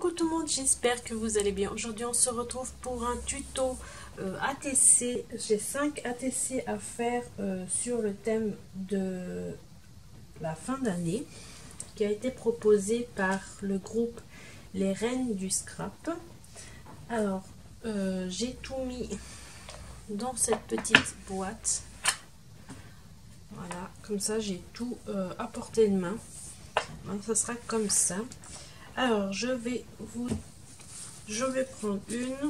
Coucou tout le monde, j'espère que vous allez bien. Aujourd'hui on se retrouve pour un tuto ATC. J'ai 5 ATC à faire sur le thème de la fin d'année qui a été proposé par le groupe Les Reines du Scrap. Alors j'ai tout mis dans cette petite boîte. Voilà, comme ça j'ai tout à portée de main. Donc ça sera comme ça. Alors je vais prendre une.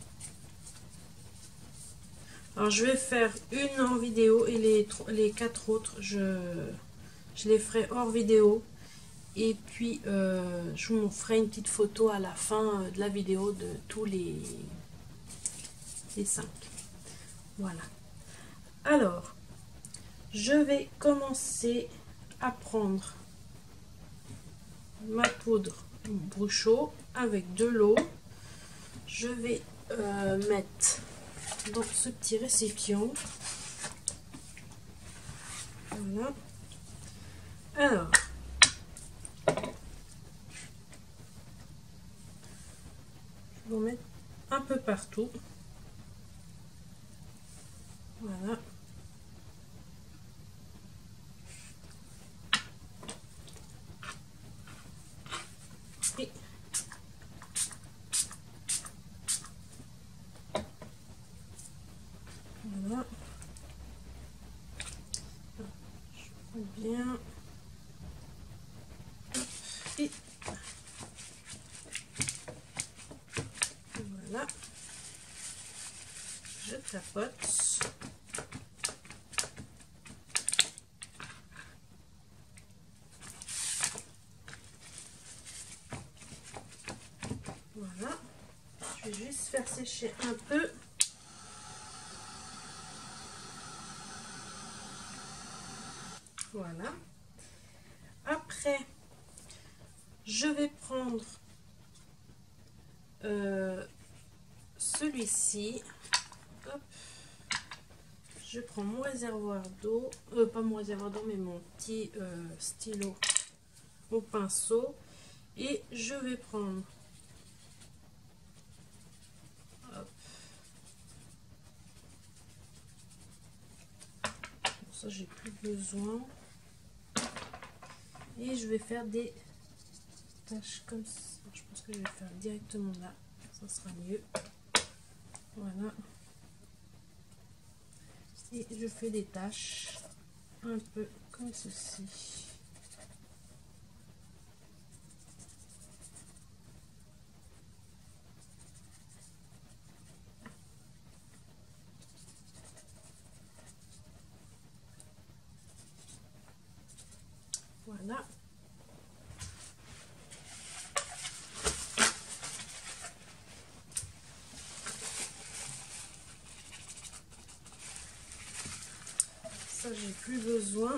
Alors je vais faire une en vidéo et les 4 autres je les ferai hors vidéo. Et puis je vous ferai une petite photo à la fin de la vidéo de tous les 5. Voilà. Alors je vais commencer à prendre ma poudre Bruchot avec de l'eau. Je vais mettre dans ce petit récipient. Voilà. Alors, je vais en mettre un peu partout. Voilà. Et voilà. Je prends bien. Et voilà. Je tapote. Voilà. Je vais juste faire sécher un peu. Voilà. Après, je vais prendre celui-ci. Je prends mon réservoir d'eau, pas mon réservoir d'eau, mais mon petit stylo au pinceau. Et je vais prendre, hop, ça j'ai plus besoin. Et je vais faire des taches comme ça. Je pense que je vais faire directement là, ça sera mieux. Voilà. Et je fais des taches un peu comme ceci. Voilà. Ça j'ai plus besoin.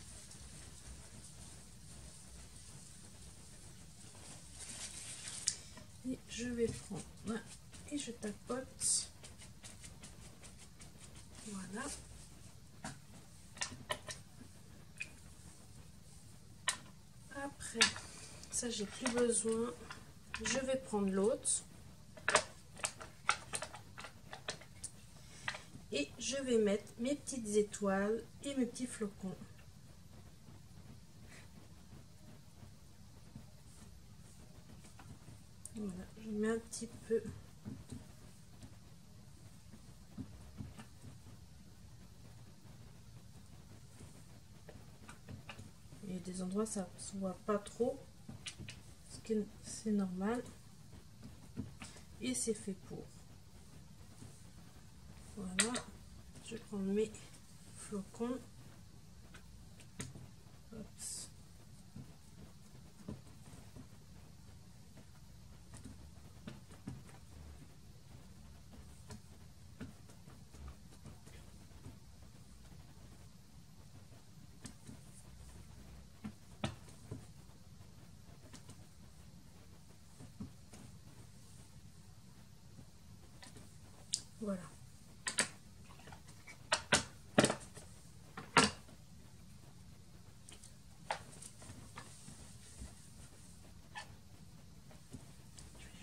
Et je vais prendre là et je tapote. Voilà. Après, ça j'ai plus besoin. Je vais prendre l'autre. Et je vais mettre mes petites étoiles et mes petits flocons. Voilà, je mets un petit peu. Il y a des endroits ça ne se voit pas trop, ce que c'est normal. Et c'est fait pour. Voilà, je prends mes flocons. Hop. Voilà.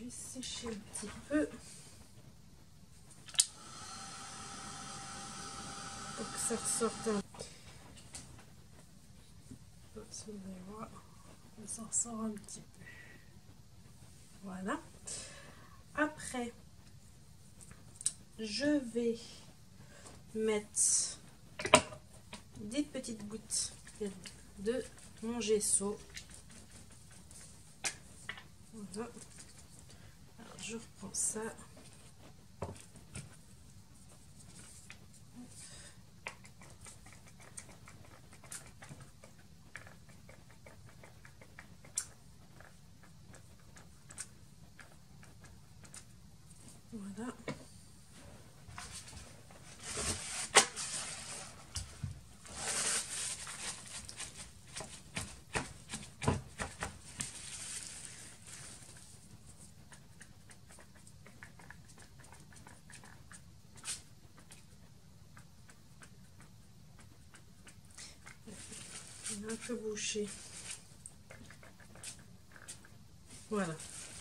juste sécher un petit peu pour que ça ressorte un peu. Si vous allez voir, ça ressort un petit peu. Voilà. Après, je vais mettre des petites gouttes de mon gesso. Voilà. Alors, je reprends ça. Voilà. Un peu bouché. Voilà.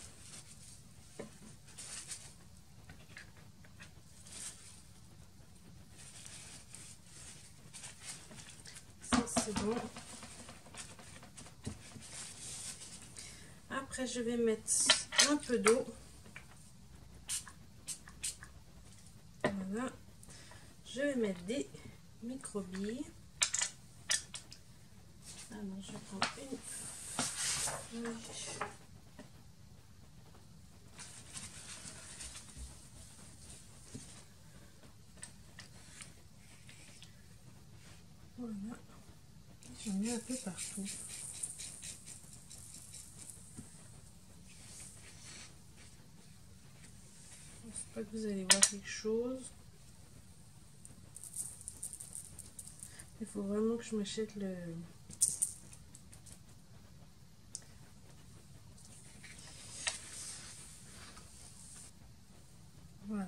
Ça c'est bon. Après je vais mettre un peu d'eau. Voilà. Je vais mettre des microbilles. Alors je prends une feuille. Voilà. J'en mets un peu partout. J'espère que vous allez voir quelque chose. Il faut vraiment que je m'achète le... Voilà.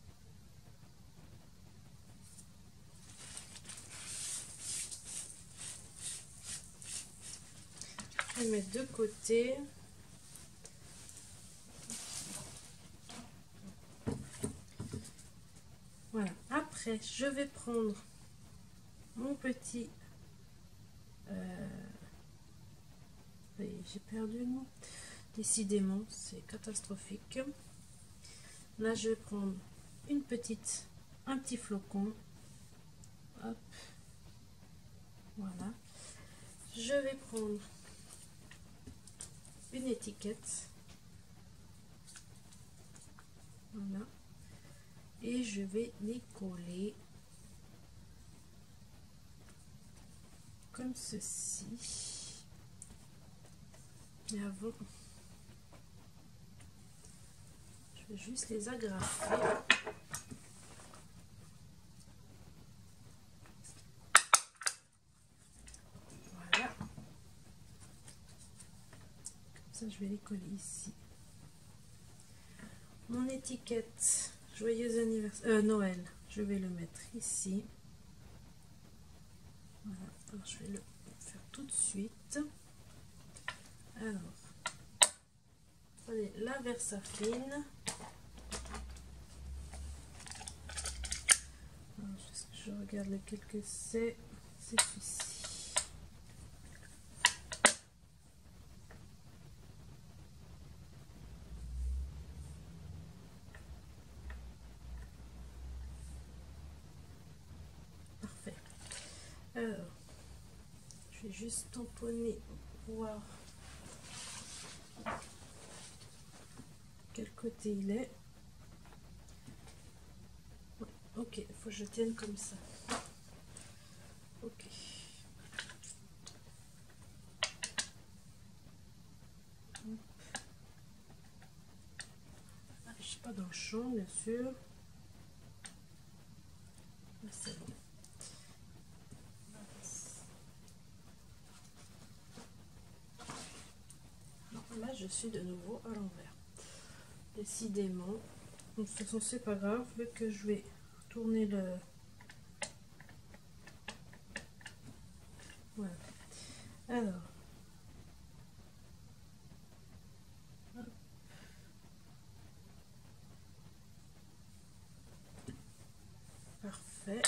Je vais mettre de côté. Voilà. Après, je vais prendre mon petit... j'ai perdu le nom. Décidément, c'est catastrophique. Là, je vais prendre un petit flocon. Hop. Voilà. Je vais prendre une étiquette. Voilà. Et je vais les coller comme ceci. Et avant, je vais juste les agrafer. Voilà. Comme ça, je vais les coller ici. Mon étiquette joyeux anniversaire Noël, je vais le mettre ici. Voilà. Alors, je vais le faire tout de suite. Alors, prenez la Versafine. Je regarde lequel que c'est celui-ci. Parfait. Alors, je vais juste tamponner pour voir quel côté il est. Ouais, ok, il faut que je tienne comme ça. Ok. Ah, je suis pas dans le champ, bien sûr. Là, c'est bon. Là, je suis de nouveau à l'envers. Décidément. De toute façon, c'est pas grave, vu que je vais tourner le... Voilà. Alors. Parfait.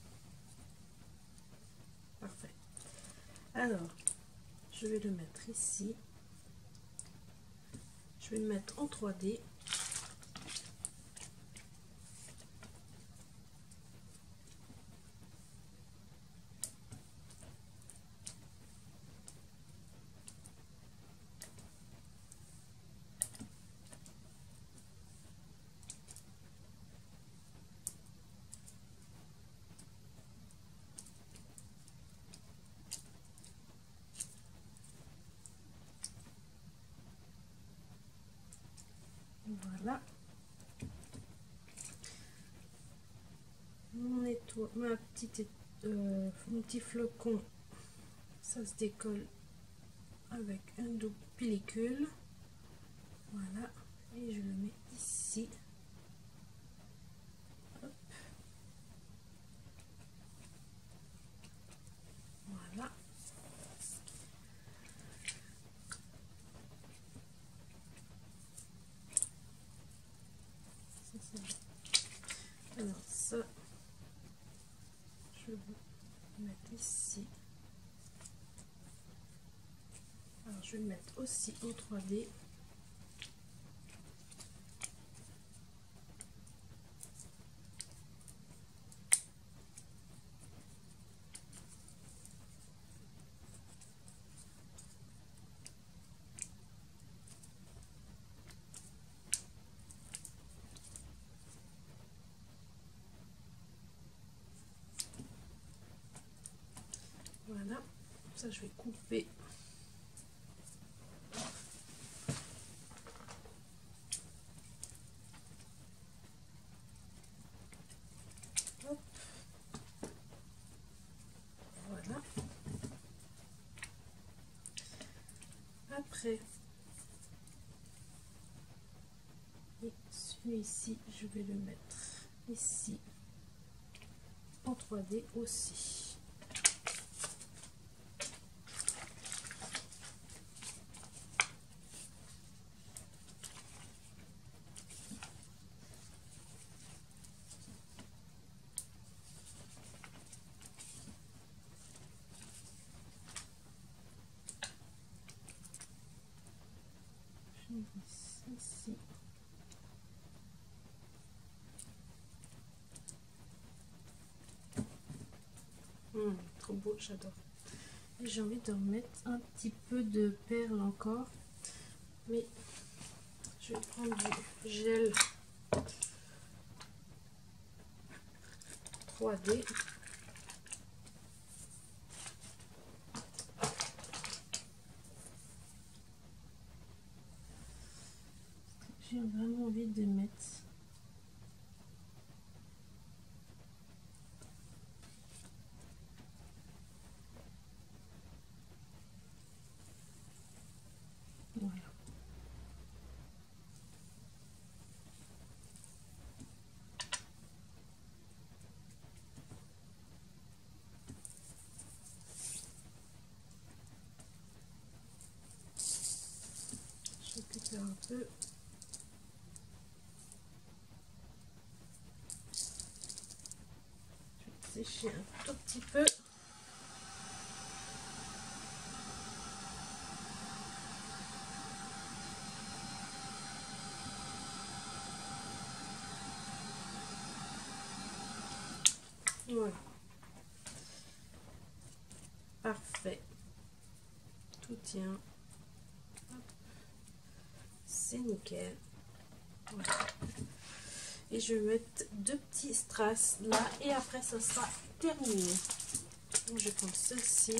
Parfait. Alors, je vais le mettre ici. Je vais le mettre en 3D. Voilà. Mon petit flocon, ça se décolle avec un double pellicule. Voilà. Et je le mets ici. Hop. Voilà. Alors ça, je vais le mettre ici. Alors je vais le mettre aussi en 3D. Voilà, ça je vais couper. Hop. Voilà. Après, et celui-ci, je vais le mettre ici en 3D aussi. Ici. Trop beau, j'adore. Et j'ai envie de remettre un petit peu de perles encore, mais je vais prendre du gel 3D. J'ai vraiment envie de mettre voilà. Je récupère un peu. Je vais sécher un tout petit peu. Voilà. Parfait. Tout tient. C'est nickel. Voilà. Et je vais mettre 2 petits strass là et après ça sera terminé. Donc je vais prendre ceci.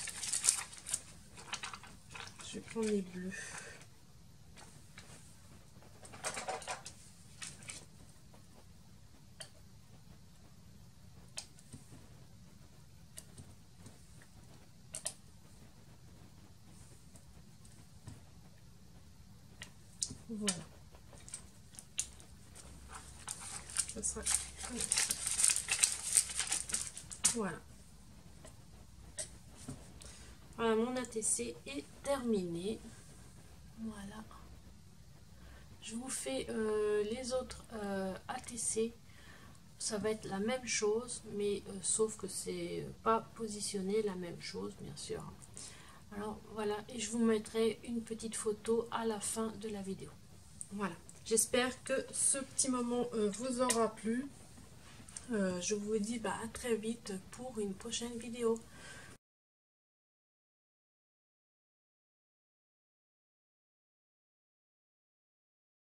Je vais prendre les bleus. Voilà. Ça sera comme ça. Voilà. Voilà, mon ATC est terminé. Voilà. Je vous fais les autres ATC ça va être la même chose, mais sauf que c'est pas positionné la même chose, bien sûr. Alors voilà, et je vous mettrai une petite photo à la fin de la vidéo. Voilà, j'espère que ce petit moment vous aura plu. Je vous dis à très vite pour une prochaine vidéo.